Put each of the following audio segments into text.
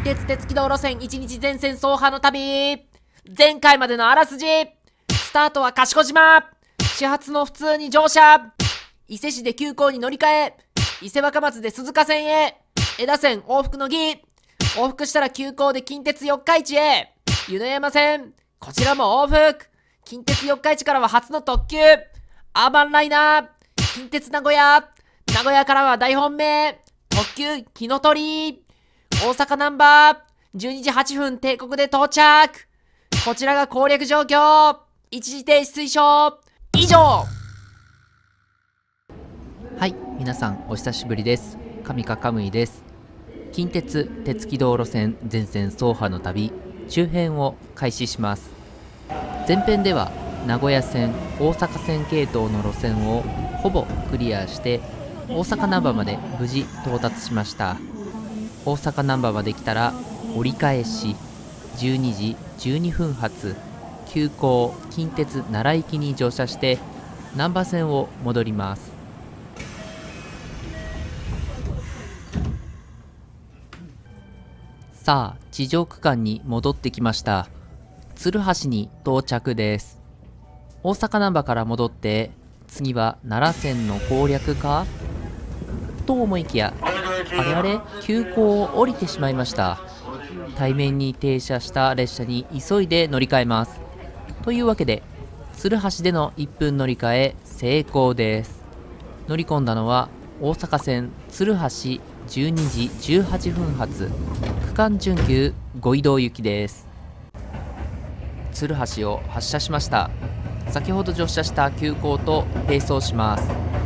近鉄鉄軌道路線1日全線走破の旅。前回までのあらすじ。スタートは賢島。始発の普通に乗車。伊勢市で急行に乗り換え。伊勢若松で鈴鹿線へ。江田線往復の儀。往復したら急行で近鉄四日市へ。湯の山線。こちらも往復。近鉄四日市からは初の特急。アーバンライナー。近鉄名古屋。名古屋からは大本命。特急火の鳥。大阪ナンバー。12時8分帝国で到着。こちらが攻略状況。一時停止推奨。以上。 はい、皆さんお久しぶりです。上川カムイです。近鉄鉄軌道路線全線走破の旅中編を開始します。前編では名古屋線大阪線系統の路線をほぼクリアして大阪難波まで無事到達しました。大阪難波まで来たら折り返し12時12分発急行近鉄奈良行きに乗車して難波線を戻ります。さあ地上区間に戻ってきました。鶴橋に到着です。大阪難波から戻って次は奈良線の攻略かと思いきや、あれ急行を降りてしまいました。対面に停車した列車に急いで乗り換えます。というわけで鶴橋での1分乗り換え成功です。乗り込んだのは大阪線鶴橋12時18分発区間準急ご移動行きです。鶴橋を発車しました。先ほど乗車した急行と並走します。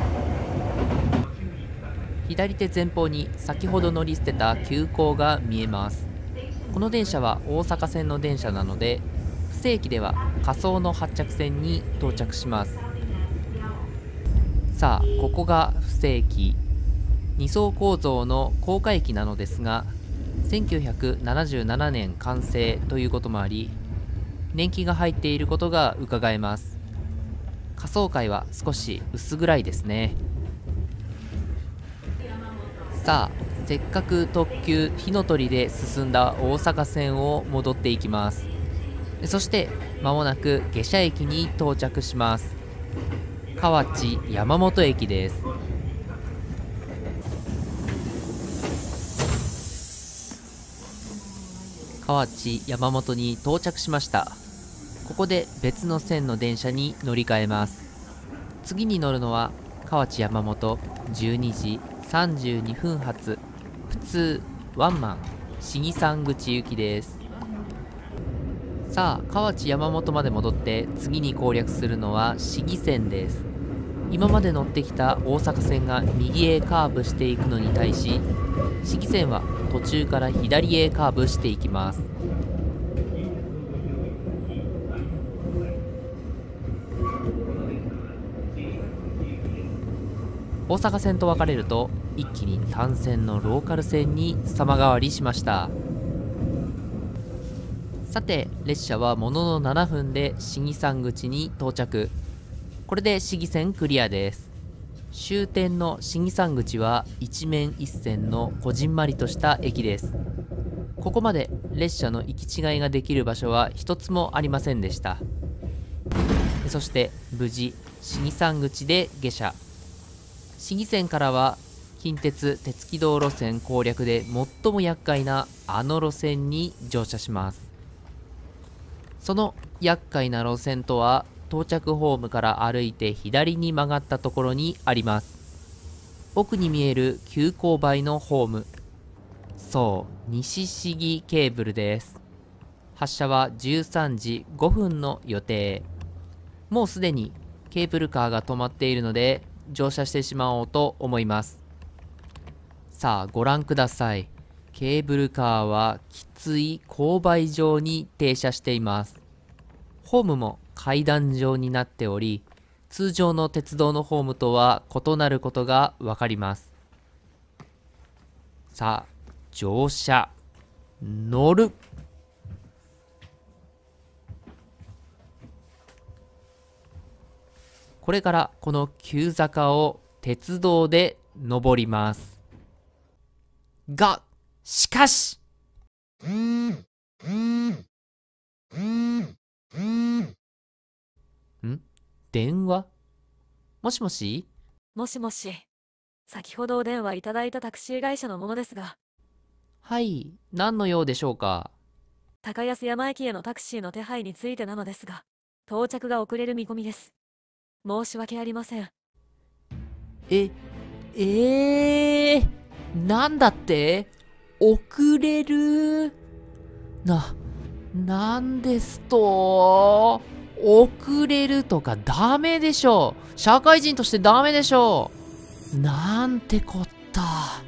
左手前方に先ほど乗り捨てた急行が見えます。この電車は大阪線の電車なので不正規では仮想の発着線に到着します。さあここが不正規2層構造の高架駅なのですが1977年完成ということもあり年季が入っていることがうかがえます。仮想階は少し薄暗いですね。さあせっかく特急火の鳥で進んだ大阪線を戻っていきます。そして間もなく下車駅に到着します。河内山本駅です。河内山本に到着しました。ここで別の線の電車に乗り換えます。次に乗るのは河内山本12時32分発普通ワンマン信貴山口行きです。さあ河内山本まで戻って次に攻略するのは信貴線です。今まで乗ってきた大阪線が右へカーブしていくのに対し信貴線は途中から左へカーブしていきます。大阪線と分かれると一気に単線のローカル線に様変わりしました。さて列車はものの7分で信貴山口に到着。これで信貴線クリアです。終点の信貴山口は一面一線のこじんまりとした駅です。ここまで列車の行き違いができる場所は一つもありませんでした。そして無事信貴山口で下車。信貴線からは近鉄鉄軌道路線攻略で最も厄介なあの路線に乗車します。その厄介な路線とは到着ホームから歩いて左に曲がったところにあります。奥に見える急勾配のホーム、そう西sigケーブルです。発車は13時5分の予定。もうすでにケーブルカーが止まっているので乗車してしまおうと思います。さあご覧ください。ケーブルカーはきつい勾配状に停車しています。ホームも階段状になっており通常の鉄道のホームとは異なることがわかります。さあ乗車乗る。これからこの急坂を鉄道で登ります。が、しかし電話？もしもし？ もしもし。先ほどお電話いただいたタクシー会社のものですが、 はい、何の用でしょうか？ 高安山駅へのタクシーの手配についてなのですが、到着が遅れる見込みです。申し訳ありません。 なんだって？遅れる？なんですと？遅れるとかダメでしょ。社会人としてダメでしょ。なんてこった。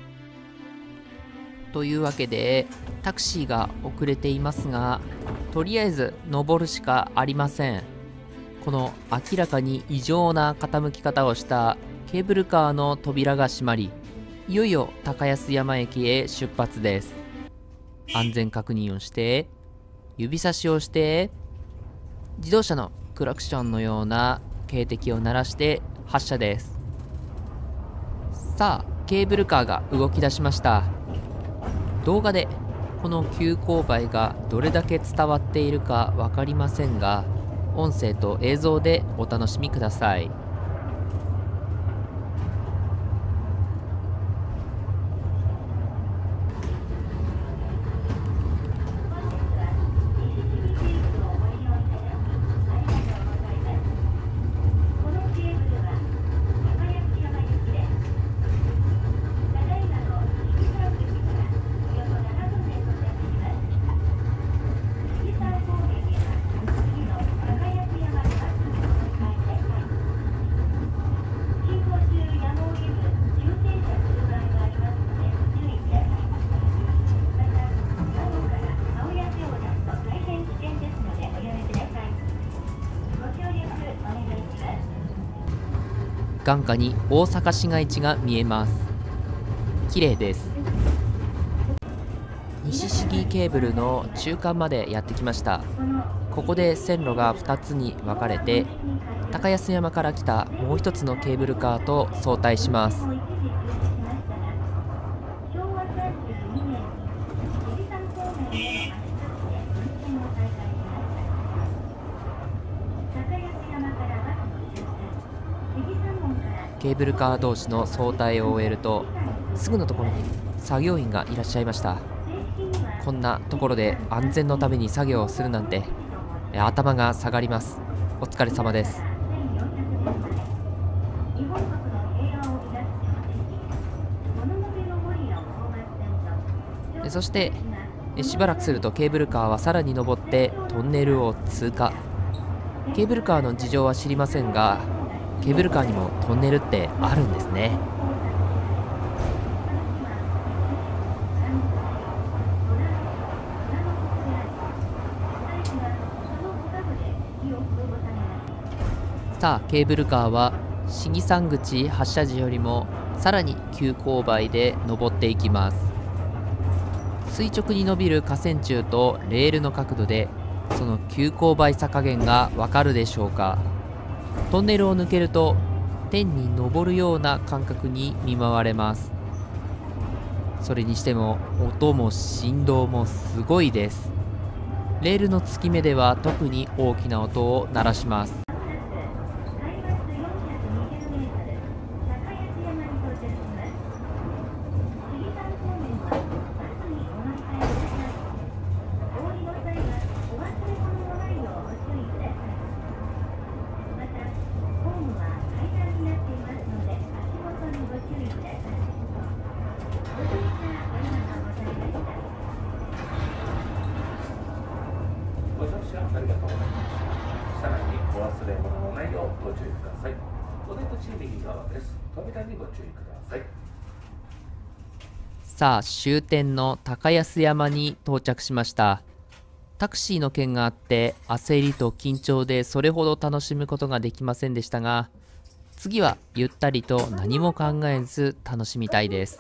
というわけで、タクシーが遅れていますが、とりあえず登るしかありません。この明らかに異常な傾き方をしたケーブルカーの扉が閉まり、いよいよ高安山駅へ出発です。安全確認をして、指差しをして、自動車のクラクションのような警笛を鳴らして発車です。さあ、ケーブルカーが動き出しました。動画でこの急勾配がどれだけ伝わっているか分かりませんが、音声と映像でお楽しみください。眼下に大阪市街地が見えます。綺麗です。西杉ケーブルの中間までやってきました。ここで線路が2つに分かれて、高安山から来たもう一つのケーブルカーと相対します。ケーブルカー同士の相対を終えると、すぐのところに作業員がいらっしゃいました。こんなところで安全のために作業をするなんて、頭が下がります。お疲れ様です。そしてしばらくするとケーブルカーはさらに登ってトンネルを通過。ケーブルカーの事情は知りませんが、ケーブルカーにもトンネルってあるんですね。さあ、ケーブルカーは信貴山口発車時よりもさらに急勾配で登っていきます。垂直に伸びる架線柱とレールの角度で、その急勾配さ加減がわかるでしょうか。トンネルを抜けると天に昇るような感覚に見舞われます。それにしても音も振動もすごいです。レールの付き目では特に大きな音を鳴らします。 ありがとうございます。さらにお忘れ物のないようご注意ください。お出口右側です。扉にご注意ください。 さあ、終点の高安山に到着しました。タクシーの件があって焦りと緊張でそれほど楽しむことができませんでしたが、次はゆったりと何も考えず楽しみたいです。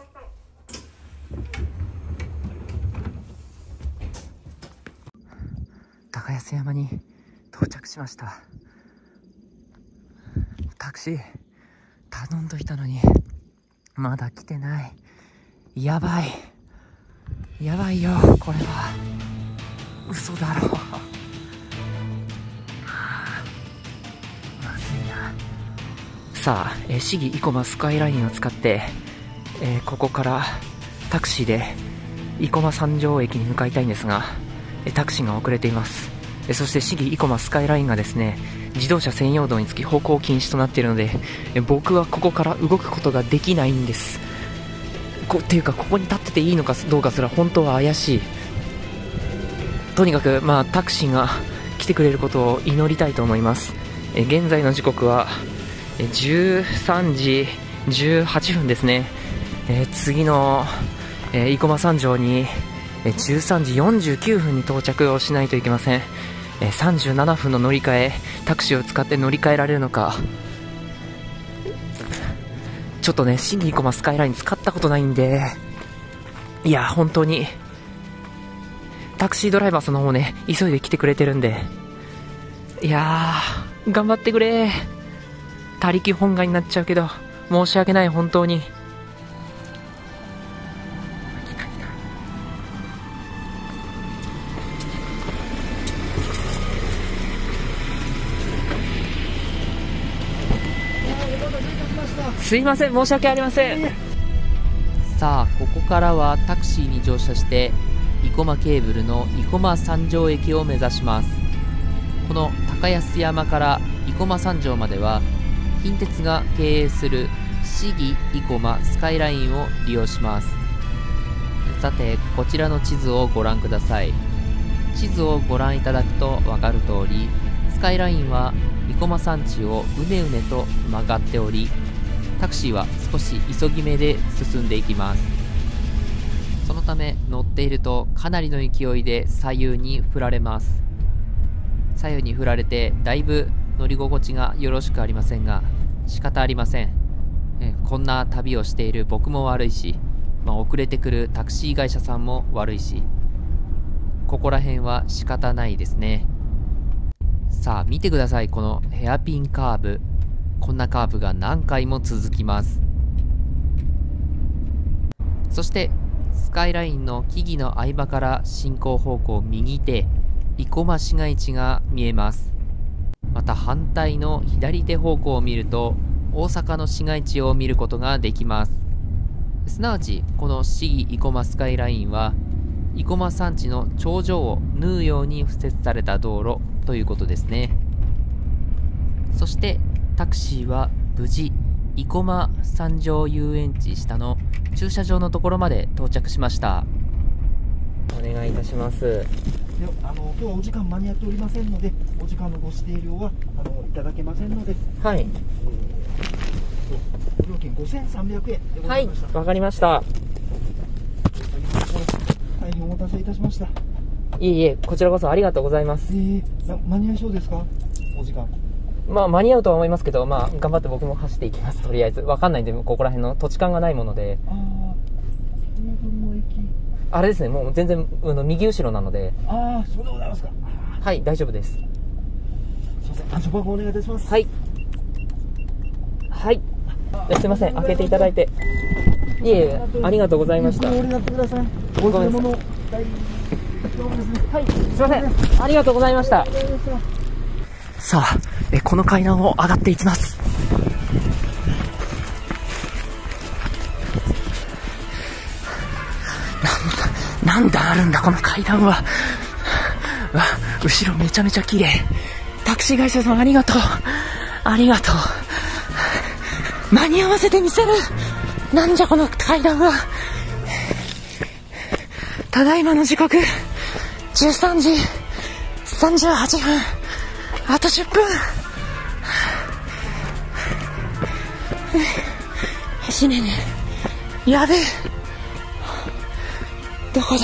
高安山に到着しました。タクシー頼んどいたのにまだ来てない。やばい。 やばいよ、これは。嘘だろ。まずいな。さあ、市議生駒スカイラインを使って、ここからタクシーで生駒三条駅に向かいたいんですが、タクシーが遅れています。そして市議生駒スカイラインがですね、自動車専用道につき歩行禁止となっているので、僕はここから動くことができないんです。っていうか、ここに立ってていいのかどうかすら本当は怪しい。とにかく、タクシーが来てくれることを祈りたいと思います。現在の時刻は13時18分ですね。次の、生駒三条に13時49分に到着をしないといけません。37分の乗り換え、タクシーを使って乗り換えられるのか。ちょっとね、市議生駒スカイライン使ったことないんで、いや、本当に、タクシードライバーその方ね、急いで来てくれてるんで、いやー、頑張ってくれー。他力本願になっちゃうけど、申し訳ない、本当に。すいません、申し訳ありません。さあ、ここからはタクシーに乗車して生駒ケーブルの生駒三条駅を目指します。この高安山から生駒三条までは近鉄が経営する市議生駒スカイラインを利用します。さて、こちらの地図をご覧ください。地図をご覧いただくと分かる通り、スカイラインは生駒山地をうねうねと曲がっており、タクシーは少し急ぎ目で進んでいきます。そのため乗っているとかなりの勢いで左右に振られます。左右に振られてだいぶ乗り心地がよろしくありませんが、仕方ありません。こんな旅をしている僕も悪いし、遅れてくるタクシー会社さんも悪いし、ここら辺は仕方ないですね。さあ見てください、このヘアピンカーブ。こんなカーブが何回も続きます。そしてスカイラインの木々の合間から進行方向右手、生駒市街地が見えます。また反対の左手方向を見ると大阪の市街地を見ることができます。すなわちこの市議生駒スカイラインは生駒山地の頂上を縫うように敷設された道路ということですね。そしてタクシーは無事生駒三条遊園地下の駐車場のところまで到着しました。お願いいたします。 今日はお時間間に合っておりませんので、お時間のご指定料はいただけませんので、 はい、 料金5300円でごはいざいました。 わかりました。 大変お待たせいたしました。 いえいえ、こちらこそありがとうございます。 間に合いそうですか、お時間。 間に合うとは思いますけど、頑張って僕も走っていきます。とりあえずわかんないんで、ここら辺の土地勘がないもので。 の駅、 あれですね、もう全然右後ろなので。 そうでございますか。 はい、大丈夫です。 すいません、暗証番号お願いいたします。 はいはい、すいません、開けていただいて。いえ、ありがとうございました。 お降りになってください。お忘れ物大丈夫ですね。 はい、すいません、ありがとうございました。さあ、この階段を上がっていきます。なんだあるんだこの階段は。後ろめちゃめちゃ綺麗。タクシー会社さんありがとう。ありがとう。間に合わせてみせる。なんじゃこの階段は。ただいまの時刻13時38分。あと10分。走れねえ。やべえ。どこだ。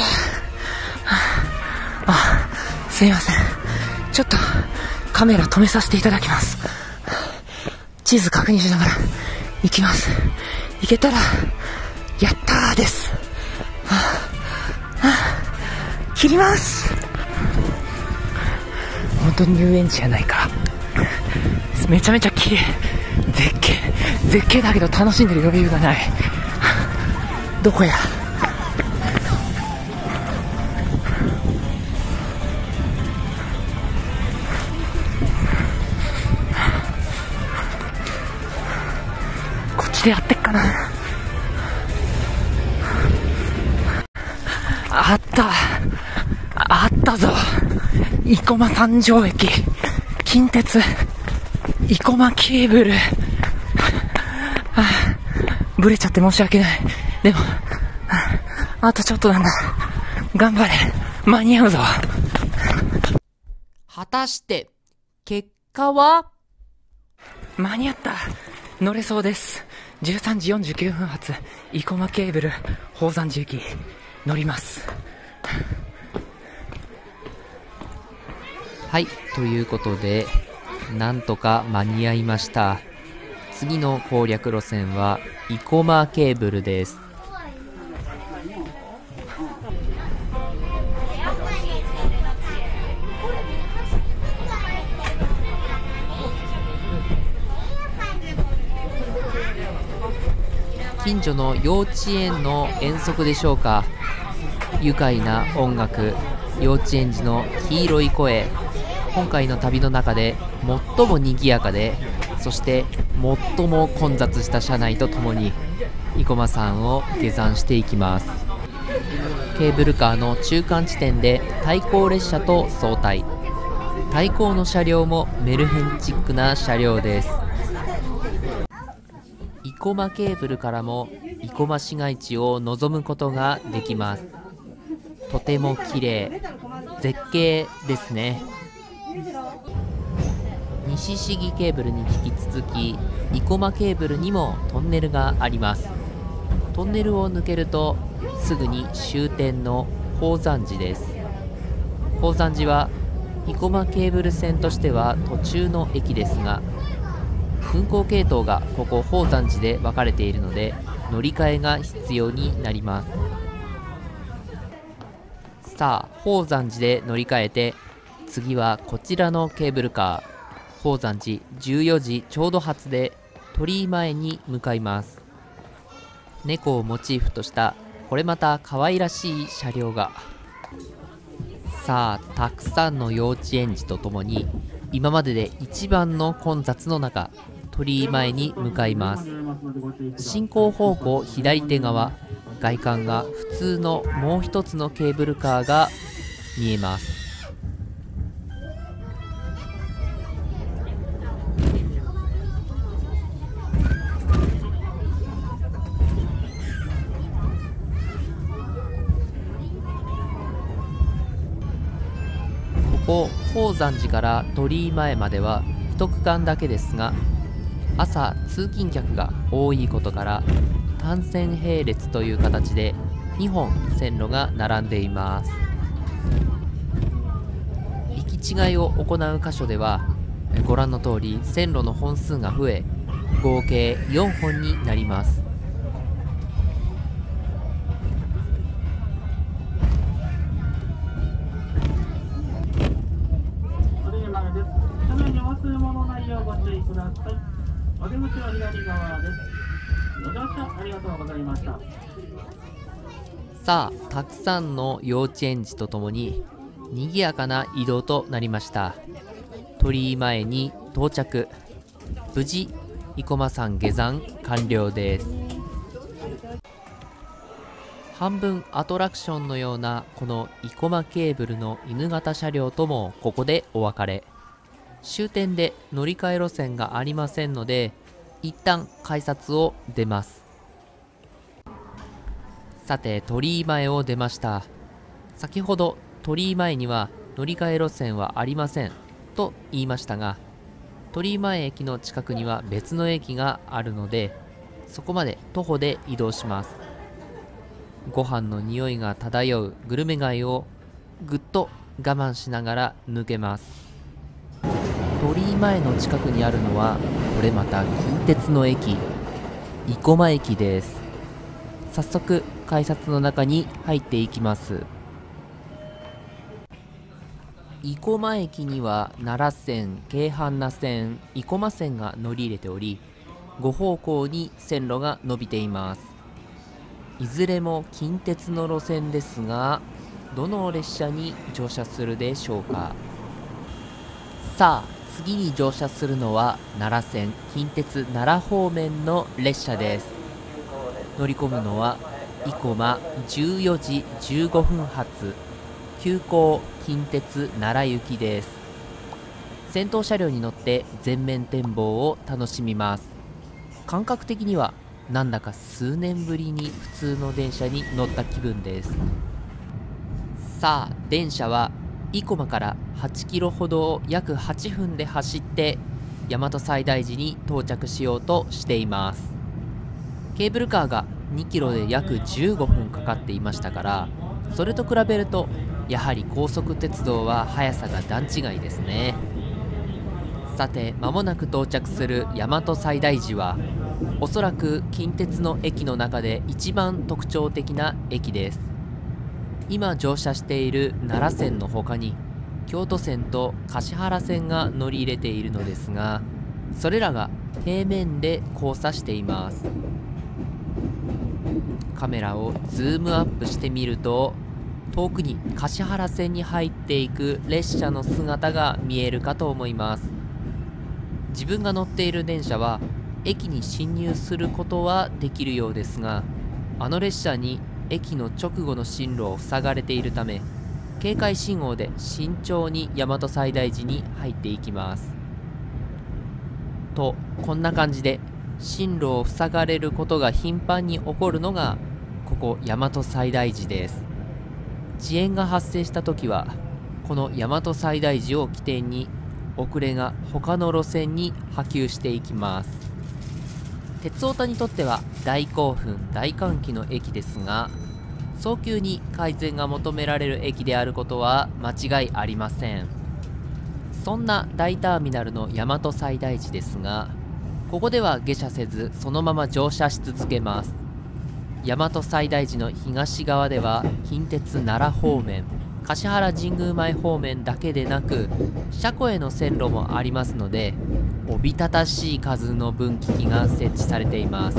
すいません。ちょっとカメラ止めさせていただきます。地図確認しながら行きます。行けたらやったーです。切ります。本当に遊園地やないか。めちゃめちゃ綺麗。絶景だけど楽しんでる余裕がない。どこや。 してやってっかな。あったぞ。生駒三条駅、近鉄生駒ケーブル。ブレちゃって申し訳ない。でもあとちょっとなんだ。頑張れ、間に合うぞ。 果たして結果は？ 間に合った。乗れそうです。13時49分発生駒ケーブル宝山寺駅乗ります。 はい、ということでなんとか間に合いました。次の攻略路線は生駒ケーブルです。近所の幼稚園の遠足でしょうか。愉快な音楽、幼稚園児の黄色い声、今回の旅の中で最も賑やかで、そして最も混雑した車内とともに生駒山を下山していきます。ケーブルカーの中間地点で対向列車と相対、対向の車両もメルヘンチックな車両です。生駒ケーブルからも生駒市街地を望むことができます。とても綺麗、絶景ですね。西市議ケーブルに引き続き生駒ケーブルにもトンネルがあります。トンネルを抜けるとすぐに終点の宝山寺です。宝山寺は生駒ケーブル線としては途中の駅ですが、運行系統がここ宝山寺で分かれているので乗り換えが必要になります。さあ、宝山寺で乗り換えて、次はこちらのケーブルカー、宝山寺14時ちょうど発で鳥居前に向かいます。猫をモチーフとしたこれまた可愛らしい車両が。さあ、たくさんの幼稚園児とともに今までで一番の混雑の中、鳥居前に向かいます。進行方向左手側、外観が普通のもう一つのケーブルカーが見えます。ここ宝山寺から鳥居前までは一区間だけですが、朝通勤客が多いことから単線並列という形で2本線路が並んでいます。行き違いを行う箇所ではご覧の通り線路の本数が増え、合計4本になります。 お出口は左側です。ご乗車ありがとうございました。 さあ、たくさんの幼稚園児とともに賑やかな移動となりました。鳥居前に到着。無事生駒山下山完了です。半分アトラクションのようなこの生駒ケーブルの犬型車両ともここでお別れ。終点で乗り換え路線がありませんので、一旦改札を出ます。さて、鳥居前を出ました。先ほど鳥居前には乗り換え路線はありませんと言いましたが、鳥居前駅の近くには別の駅があるので、そこまで徒歩で移動します。ご飯の匂いが漂うグルメ街をぐっと我慢しながら抜けます。鳥居前の近くにあるのはこれまた近鉄の駅、生駒駅です。早速改札の中に入っていきます。生駒駅には奈良線、京阪那線、生駒線が乗り入れており、5方向に線路が伸びています。いずれも近鉄の路線ですが、どの列車に乗車するでしょうか。さあ、 次に乗車するのは奈良線近鉄奈良方面の列車です。乗り込むのは生駒14時15分発急行近鉄奈良行きです。先頭車両に乗って全面展望を楽しみます。感覚的にはなんだか数年ぶりに普通の電車に乗った気分です。さあ、電車は生駒から8キロほどを約8分で走って大和西大寺に到着しようとしています。ケーブルカーが2キロで約15分かかっていましたから、それと比べるとやはり高速鉄道は速さが段違いですね。さて、間もなく到着する大和西大寺はおそらく近鉄の駅の中で一番特徴的な駅です。今乗車している奈良線の他に京都線と橿原線が乗り入れているのですが、それらが平面で交差しています。カメラをズームアップしてみると、遠くに橿原線に入っていく列車の姿が見えるかと思います。自分が乗っている電車は駅に進入することはできるようですが、あの列車に駅の直後の進路を塞がれているため、警戒信号で慎重に大和西大寺に入っていきます。と、こんな感じで進路を塞がれることが頻繁に起こるのがここ大和西大寺です。遅延が発生した時はこの大和西大寺を起点に遅れが他の路線に波及していきます。鉄オタにとっては大興奮大歓喜の駅ですが、早急に改善が求められる駅であることは間違いありません。そんな大ターミナルの大和西大寺ですが、ここでは下車せずそのまま乗車し続けます。大和西大寺の東側では近鉄奈良方面、橿原神宮前方面だけでなく車庫への線路もありますので、おびただしい数の分岐器が設置されています。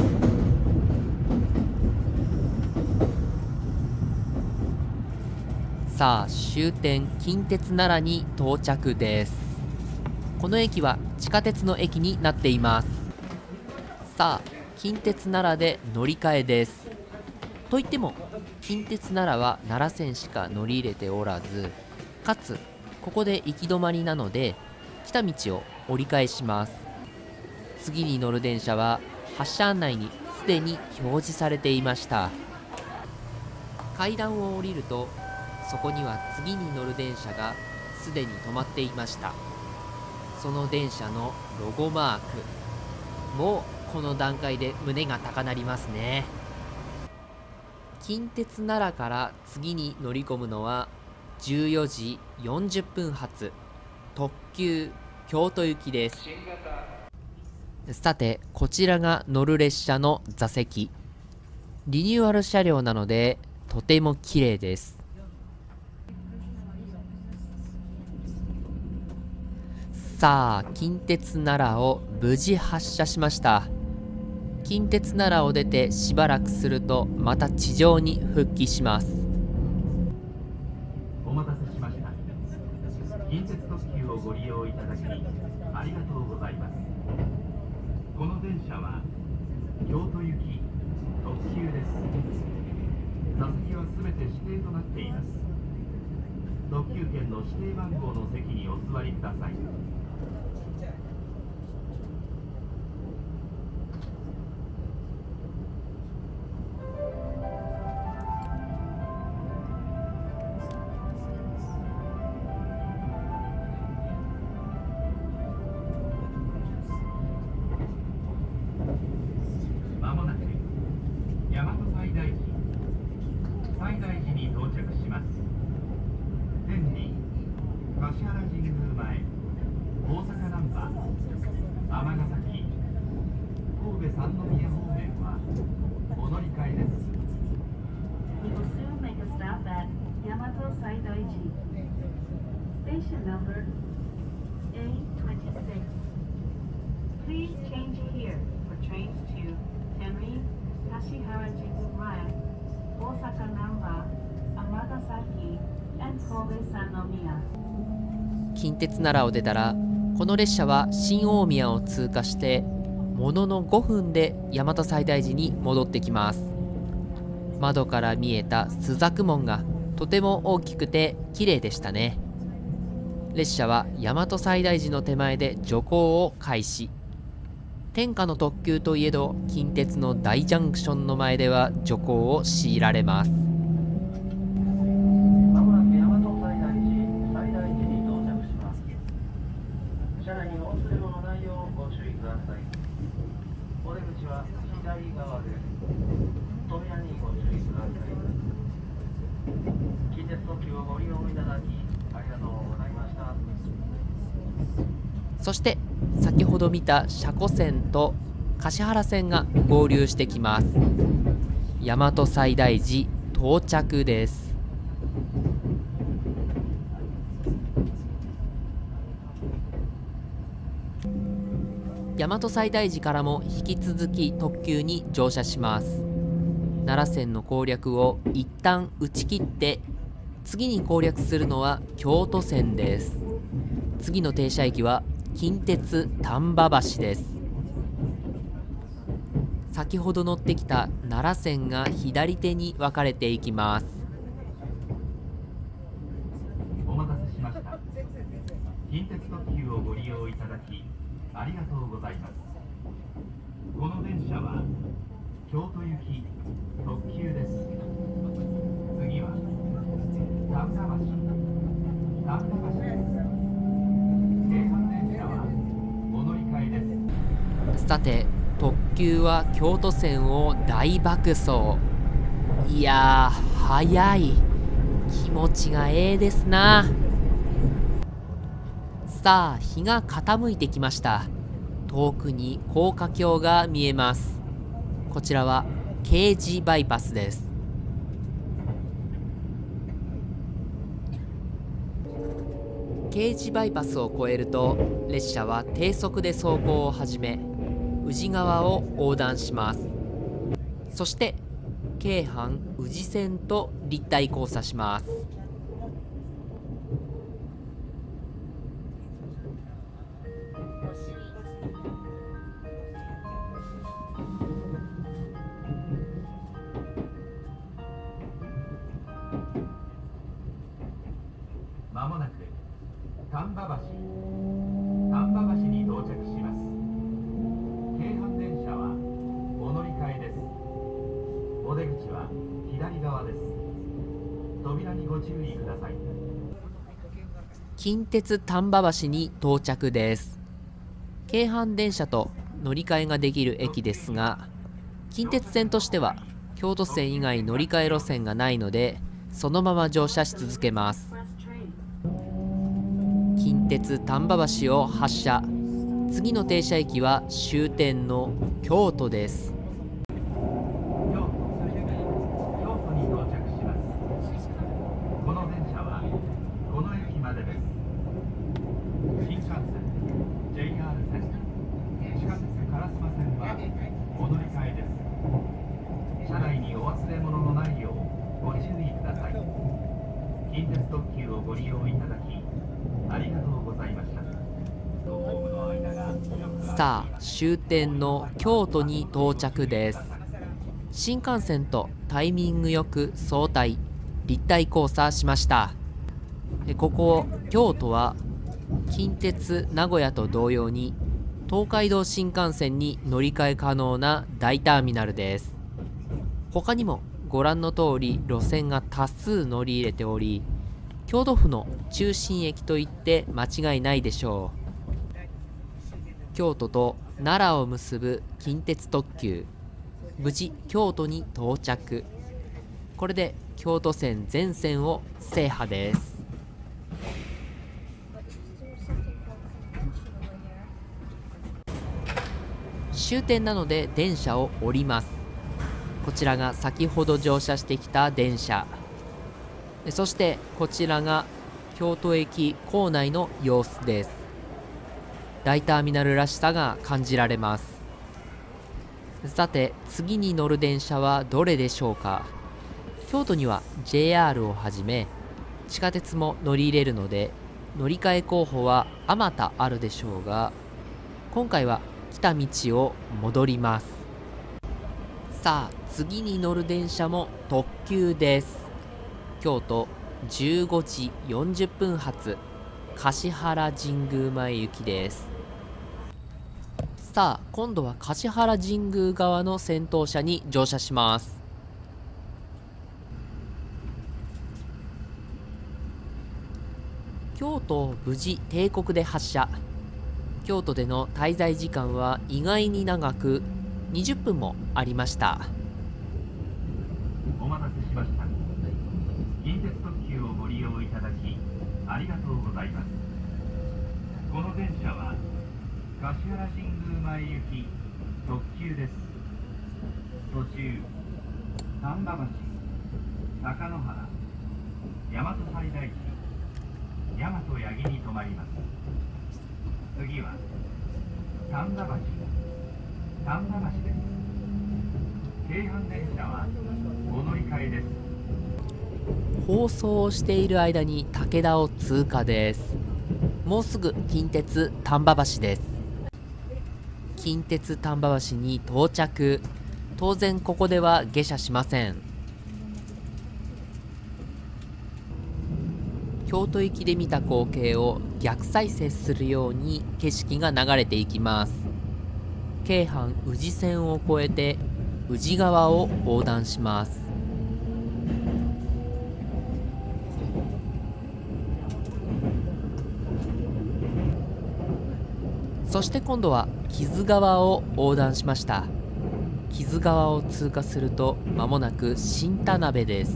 さあ、終点近鉄奈良に到着です。この駅は地下鉄の駅になっています。さあ、近鉄奈良で乗り換えです。といっても近鉄奈良は奈良線しか乗り入れておらず、かつここで行き止まりなので来た道を折り返します。次に乗る電車は発車案内にすでに表示されていました。階段を降りるとそこには次に乗る電車がすでに止まっていました。その電車のロゴマーク、もうこの段階で胸が高鳴りますね。近鉄奈良から次に乗り込むのは14時40分発特急京都行きです。さて、こちらが乗る列車の座席。リニューアル車両なのでとても綺麗です。さあ、近鉄奈良を無事発車しました。近鉄奈良を出てしばらくするとまた地上に復帰します。 お待たせしました。近鉄特急をご利用いただきありがとうございます。この電車は京都行き特急です。座席はすべて指定となっています。特急券の指定番号の席にお座りください。まもなく大和西大寺に到着します。天に橿原神宮前、大阪難波、尼崎、神戸三宮方面はお乗り換えです。 We will soon make a stop at Yamato Saidaiji. Station number A26. Please change here for trains to Tenri, Kashihara Jingumae, Osaka Namba, Amagasaki, and Kobe Sannomiya. 近鉄奈良を出たらこの列車は新大宮を通過してものの5分で大和西大寺に戻ってきます。窓から見えた朱雀門がとても大きくて綺麗でしたね。列車は大和西大寺の手前で徐行を開始。天下の特急といえど近鉄の大ジャンクションの前では徐行を強いられます。 まもなく大和西大寺に到着します。車内にお忘れ物ないようご注意ください。お出口は左側です。扉にご注意ください。近鉄特急をご利用いただきありがとうございました。 そして先ほど見た車庫線と橿原線が合流してきます。大和西大寺到着です。大和西大寺からも引き続き特急に乗車します。奈良線の攻略を一旦打ち切って次に攻略するのは京都線です。次の停車駅は近鉄丹波橋です。先ほど乗ってきた奈良線が左手に分かれていきます。 お待たせしました。近鉄特急をご利用いただきありがとうございます。この電車は京都行き特急です。次は丹波橋です。京阪電車はお乗り換えです。 さて特急は京都線を大爆走。いやー速い。気持ちがええですな。さあ日が傾いてきました。遠くに高架橋が見えます。こちらは京滋バイパスです。京滋バイパスを越えると列車は低速で走行を始め宇治川を横断します。そして京阪宇治線と立体交差します。 まもなく丹波橋に到着します。京阪電車はお乗り換えです。お出口は左側です。扉にご注意ください。 近鉄丹波橋に到着です。京阪電車と乗り換えができる駅ですが、近鉄線としては京都線以外乗り換え路線がないのでそのまま乗車し続けます。近鉄丹波橋を発車。次の停車駅は終点の京都です。 京都に到着します。この電車はこの駅までです。新幹線、JR 線、地下鉄烏丸線はお乗り換えです。車内にお忘れ物のないようご注意ください。近鉄特急をご利用いただきありがとうございました。 さあ終点の京都に到着です。新幹線とタイミングよく相対立体交差しました。ここ京都は近鉄名古屋と同様に東海道新幹線に乗り換え可能な大ターミナルです。他にもご覧の通り路線が多数乗り入れており、京都府の中心駅といって間違いないでしょう。京都と奈良を結ぶ近鉄特急、無事京都に到着。これで京都線全線を制覇です。終点なので電車を降ります。こちらが先ほど乗車してきた電車。そしてこちらが京都駅構内の様子です。大ターミナルらしさが感じられます。さて次に乗る電車はどれでしょうか。京都には JR をはじめ地下鉄も乗り入れるので乗り換え候補はあまたあるでしょうが、今回は来た道を戻ります。さあ次に乗る電車も特急です。京都15時40分発橿原神宮前行きです。さあ今度は橿原神宮側の先頭車に乗車します。京都を無事定刻で発車。京都での滞在時間は意外に長く20分もありました。 お待たせしました。近鉄特急をご利用いただきありがとうございます。この電車は橿原神宮前行き特急です。途中丹波橋、貴乃花、大和西大寺、大和八木に停まります。次は丹波橋、丹波橋です。京阪電車はお乗り換えです。 放送をしている間に武田を通過です。もうすぐ近鉄丹波橋です。近鉄丹波橋に到着。当然ここでは下車しません。京都行きで見た光景を逆再生するように景色が流れていきます。京阪宇治線を越えて宇治川を横断します。そして今度は木津川を横断しました。木津川を通過すると間もなく新田辺です。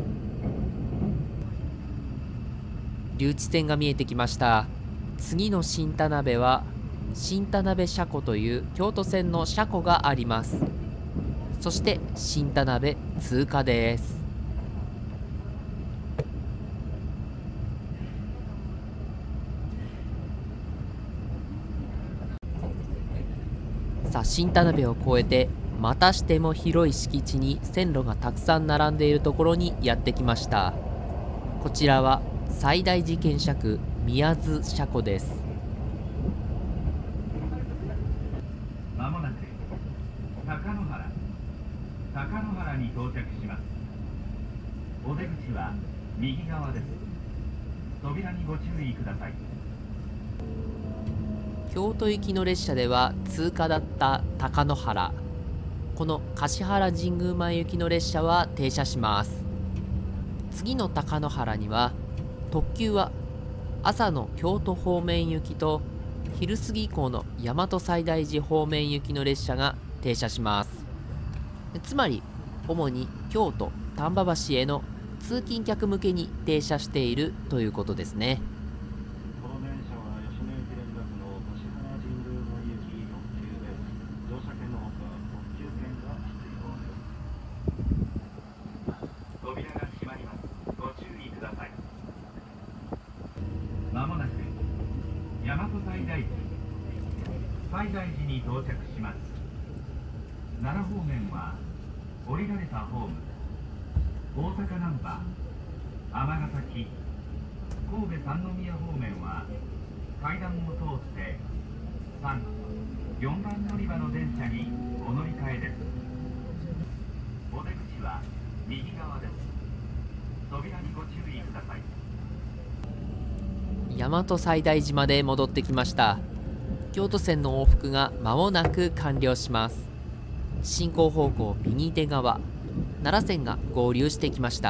留置線が見えてきました。次の新田辺は新田辺車庫という京都線の車庫があります。そして新田辺通過です。さあ新田辺を越えてまたしても広い敷地に線路がたくさん並んでいるところにやってきました。こちらは西大寺検車区宮津車庫です。 まもなく貴乃花に到着します。お出口は右側です。扉にご注意ください。 京都行きの列車では通過だった貴乃花。この橿原神宮前行きの列車は停車します。次の貴乃花には特急は朝の京都方面行きと昼過ぎ以降の大和西大寺方面行きの列車が停車します。つまり主に京都丹波橋への通勤客向けに停車しているということですね。 この電車は吉野駅連絡の橿原神宮前行き特急です。乗車券のほか特急券が必要です。 扉が閉まります。ご注意ください。まもなく大和西大寺に到着します。奈良方面は降りられたホーム、大阪難波、尼崎、神戸三宮方面は階段を通って3、4番乗り場の電車にお乗り換えです。お出口は右側です。扉にご注意ください。 大和西大寺まで戻ってきました。京都線の往復が間もなく完了します。進行方向右手側、奈良線が合流してきました。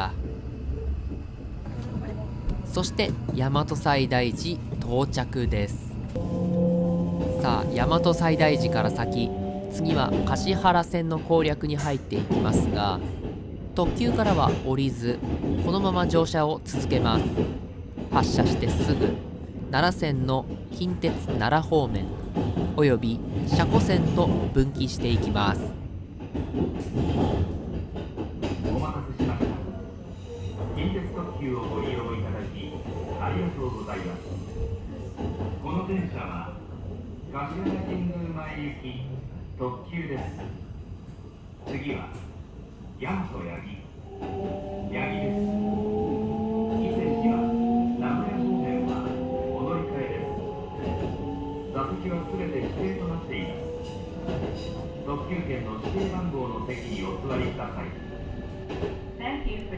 そして大和西大寺到着です。さあ大和西大寺から先、次は橿原線の攻略に入っていきますが、特急からは降りずこのまま乗車を続けます。発車してすぐ奈良線の近鉄奈良方面および車庫線と分岐していきます。 お待たせしました。近鉄特急をご利用いただきありがとうございます。この電車は橿原神宮前行き特急です。次は大和八木です。伊勢市は名古屋方面は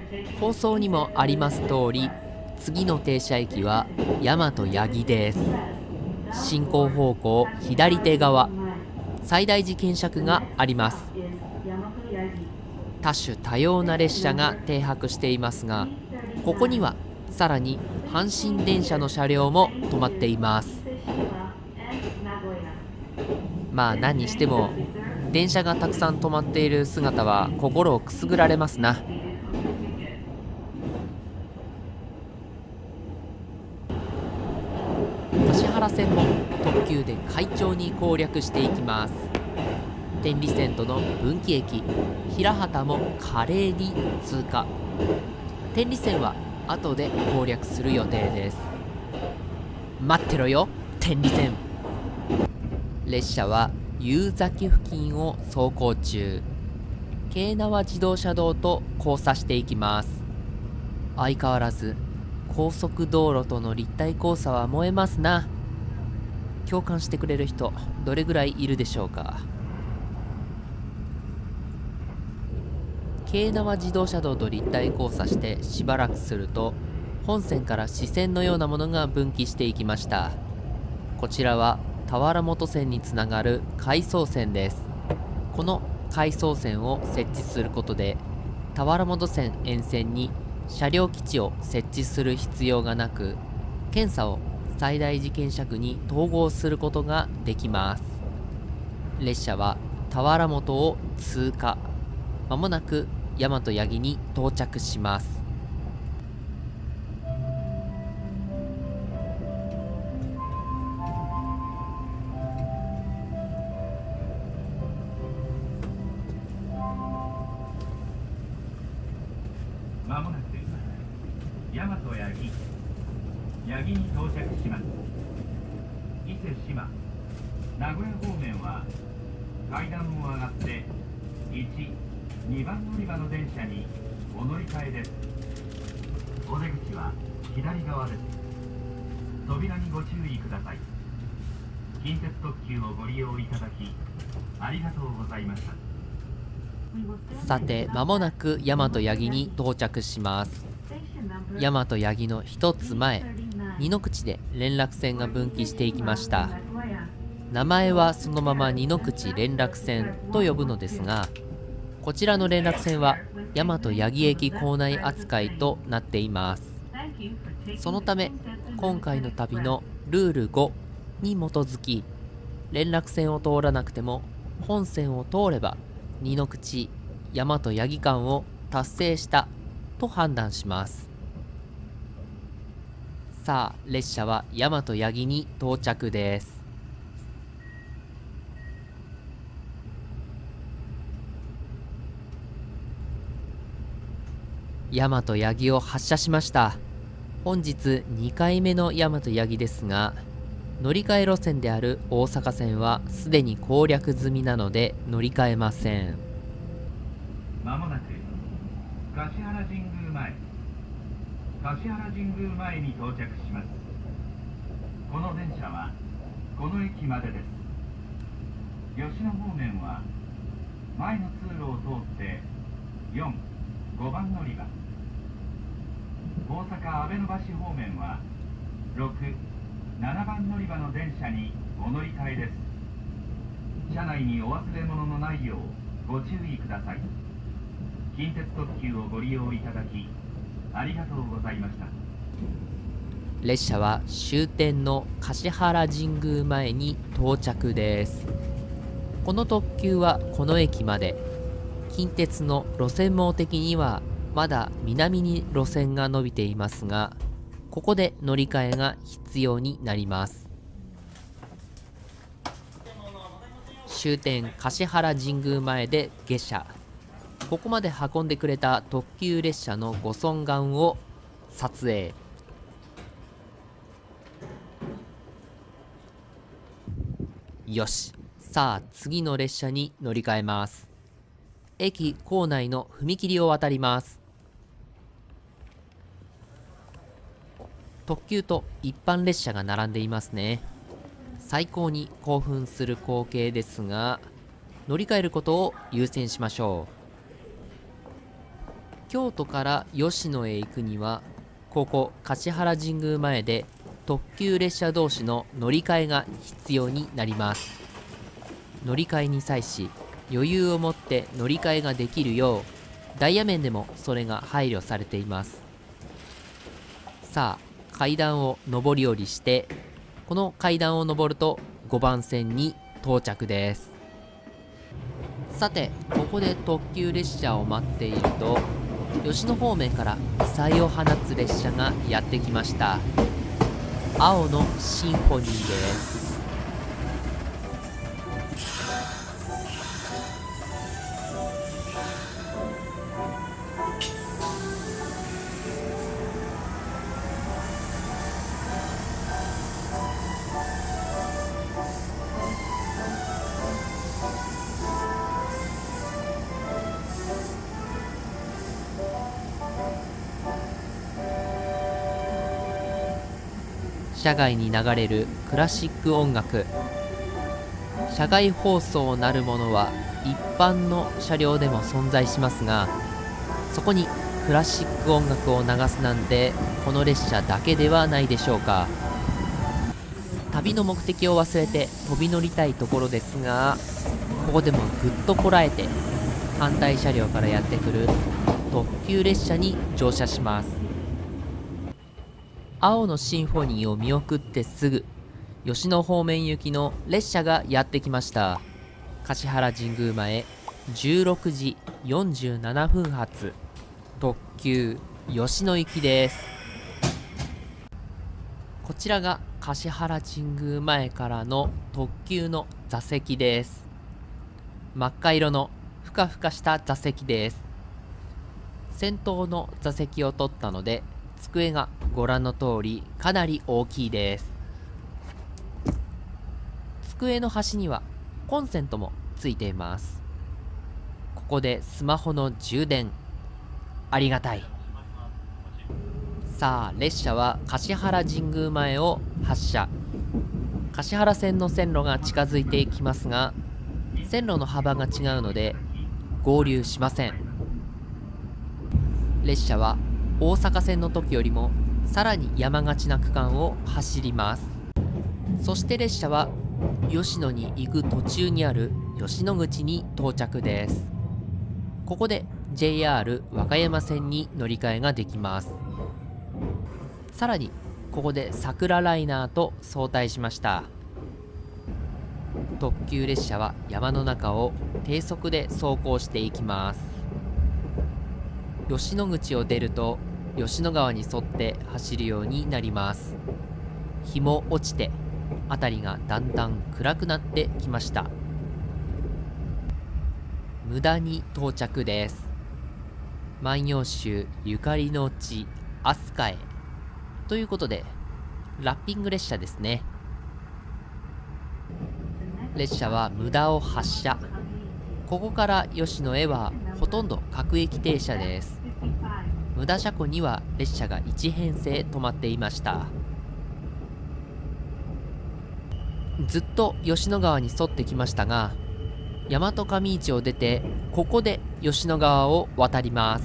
放送にもあります通り、次の停車駅は大和八木です。進行方向左手側、西大寺検釈があります。多種多様な列車が停泊していますが、ここにはさらに阪神電車の車両も止まっています。まあ何にしても電車がたくさん止まっている姿は心をくすぐられますな。橿原線も特急で快調に攻略していきます。天理線との分岐駅平畑も華麗に通過。天理線は後で攻略する予定です。待ってろよ天理線。列車は夕崎付近を走行中。京奈和自動車道と交差していきます。相変わらず高速道路との立体交差は燃えますな。共感してくれる人どれぐらいいるでしょうか。京奈和自動車道と立体交差してしばらくすると、本線から支線のようなものが分岐していきました。こちらは田原本線につながる回送線です。この回送線を設置することで、田原本線沿線に車両基地を設置する必要がなく、検査を西大寺検釈に統合することができます。列車は田原本を通過。まもなく大和八木に到着します。 まもなく大和八木に到着します。伊勢志摩名古屋方面は階段を上がって2番乗り場の電車にお乗り換えです。お出口は左側です。扉にご注意ください。近鉄特急をご利用いただきありがとうございました。 さて、まもなく大和八木に到着します。大和八木の一つ前、二の口で連絡線が分岐していきました。名前はそのまま二の口連絡線と呼ぶのですが、こちらの連絡線は大和八木駅構内扱いとなっています。そのため今回の旅のルール5に基づき、連絡線を通らなくても本線を通れば二の口大和八木間を達成したと判断します。さあ、列車は大和八木に到着です。大和八木を発車しました。本日2回目の大和八木ですが、乗り換え路線である大阪線はすでに攻略済みなので乗り換えません。 まもなく橿原神宮前に到着します。この電車はこの駅までです。吉野方面は前の通路を通って5番乗り場。大阪阿倍野橋方面は7番乗り場の電車にお乗り換えです。車内にお忘れ物のないようご注意ください。近鉄特急をご利用いただきありがとうございました。 列車は終点の橿原神宮前に到着です。この特急はこの駅まで。近鉄の路線網的にはまだ南に路線が伸びていますが、ここで乗り換えが必要になります。終点橿原神宮前で下車。ここまで運んでくれた特急列車のご尊顔を撮影。よし、さあ次の列車に乗り換えます。駅構内の踏切を渡ります。特急と一般列車が並んでいますね。最高に興奮する光景ですが、乗り換えることを優先しましょう。 京都から吉野へ行くにはここ橿原神宮前で特急列車同士の乗り換えが必要になります。乗り換えに際し余裕を持って乗り換えができるようダイヤ面でもそれが配慮されています。さあ階段を上り下りして、この階段を上ると5番線に到着です。さてここで特急列車を待っていると、吉野方面から異彩を放つ列車がやってきました。青のシンフォニーです。車外に流れるクラシック音楽。車外放送なるものは一般の車両でも存在しますが、そこにクラシック音楽を流すなんてこの列車だけではないでしょうか。旅の目的を忘れて飛び乗りたいところですが、ここでもぐっとこらえて反対車両からやってくる特急列車に乗車します。青のシンフォニーを見送ってすぐ、吉野方面行きの列車がやってきました。橿原神宮前16時47分発特急吉野行きです。こちらが橿原神宮前からの特急の座席です。真っ赤色のふかふかした座席です。先頭の座席を取ったので、机がご覧の通りかなり大きいです。机の端にはコンセントもついています。ここでスマホの充電、ありがたい。さあ列車は橿原神宮前を発車。橿原線の線路が近づいていきますが、線路の幅が違うので合流しません。列車は大阪線の時よりもさらに山がちな区間を走ります。そして列車は吉野に行く途中にある吉野口に到着です。ここで JR 和歌山線に乗り換えができます。さらにここで桜ライナーと相対しました。特急列車は山の中を低速で走行していきます。吉野口を出ると吉野川に沿って走るようになります。日も落ちて辺りがだんだん暗くなってきました。無駄に到着です。万葉集ゆかりの地飛鳥へということでラッピング列車ですね。列車は無駄を発車。ここから吉野へはほとんど各駅停車です。無駄車庫には列車が1編成止まっていました。ずっと吉野川に沿ってきましたが、大和上市を出てここで吉野川を渡ります。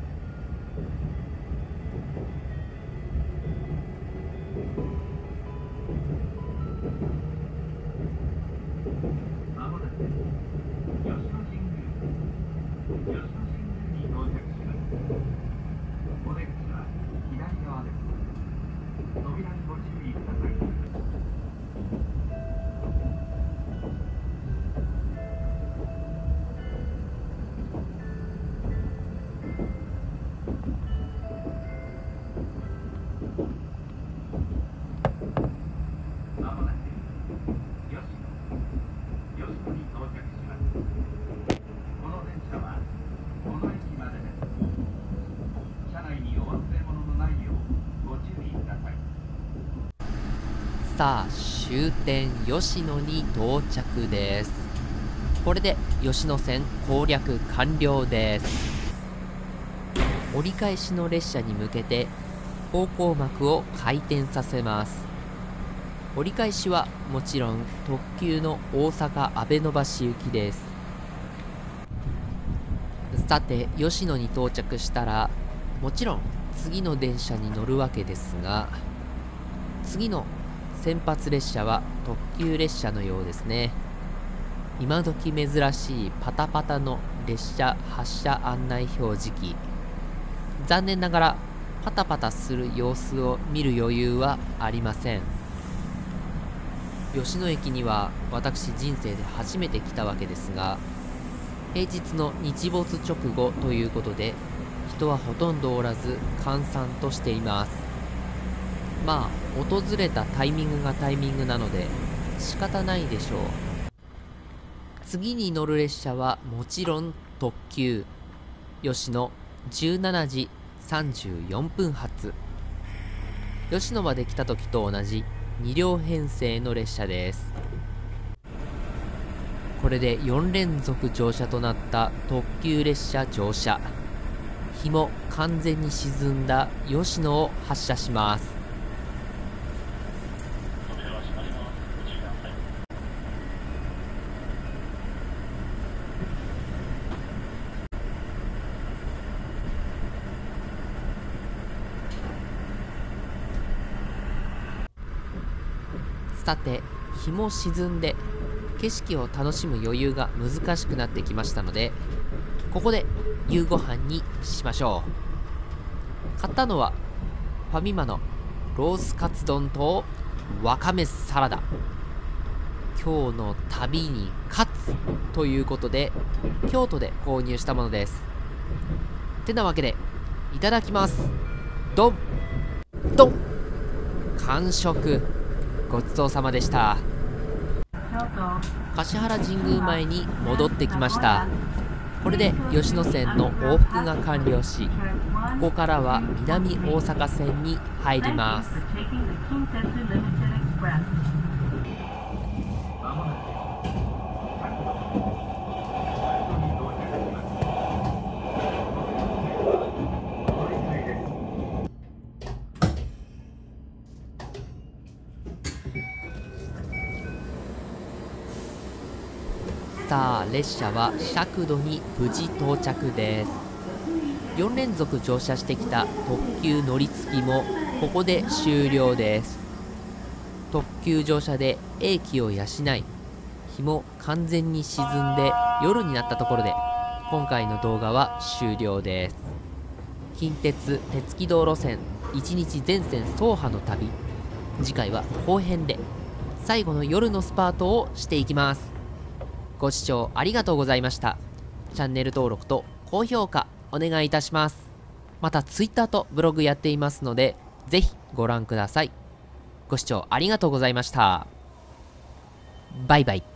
さあ終点吉野に到着です。これで吉野線攻略完了です。折り返しの列車に向けて方向幕を回転させます。折り返しはもちろん特急の大阪阿倍野橋行きです。 さて吉野に到着したらもちろん次の電車に乗るわけですが、次の先発列車は特急列車のようですね。今時珍しいパタパタの列車発車案内表示器。残念ながらパタパタする様子を見る余裕はありません。吉野駅には私人生で初めて来たわけですが、平日の日没直後ということで人はほとんどおらず閑散としています。まあ訪れたタイミングがタイミングなので仕方ないでしょう。次に乗る列車はもちろん特急吉野17時34分発。吉野まで来た時と同じ2両編成の列車です。これで4連続乗車となった特急列車乗車。日も完全に沈んだ吉野を発車します。さて日も沈んで景色を楽しむ余裕が難しくなってきましたので、ここで夕ご飯にしましょう。買ったのはファミマのロースカツ丼とわかめサラダ。今日の旅にカツということで京都で購入したものです。てなわけでいただきます。ドンドン。完食。ごちそうさまでした。橿原神宮前に戻ってきました。これで吉野線の往復が完了し、ここからは南大阪線に入ります。さあ列車は釈土に無事到着です。4連続乗車してきた特急乗り継ぎもここで終了です。特急乗車で英気を養い、日も完全に沈んで夜になったところで今回の動画は終了です。近鉄鉄軌道路線1日全線走破の旅、次回は後編で最後の夜のスパートをしていきます。ご視聴ありがとうございました。チャンネル登録と高評価お願いいたします。また Twitter とブログやっていますのでぜひご覧ください。ご視聴ありがとうございました。バイバイ。